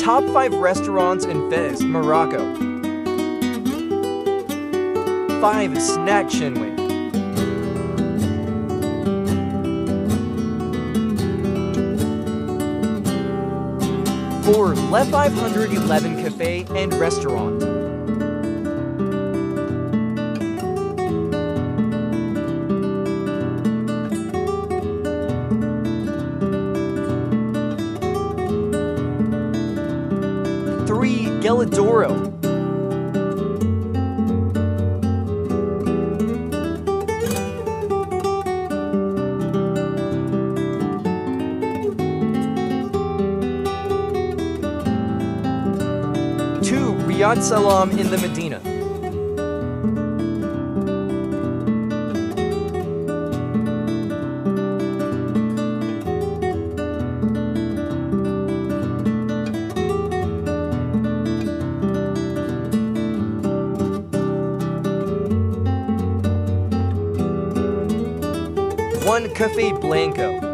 Top 5 restaurants in Fez, Morocco. 5 Snack Chinwe. 4 Le 511 Cafe and Restaurant. 3 Geladoro. 2 Riyadh Salam in the Medina. 1 Caffe Blanco.